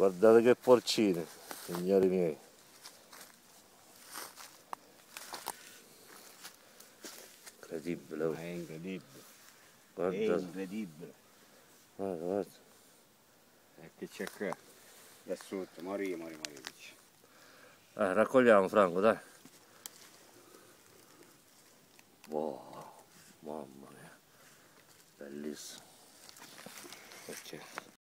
Guardate che porcini, signori miei. Incredibile. È incredibile. Guarda. È incredibile. Guarda, guarda. E che c'è qua? Da sotto, morì. Raccogliamo Franco, dai. Wow, mamma mia. Bellissimo. Perché?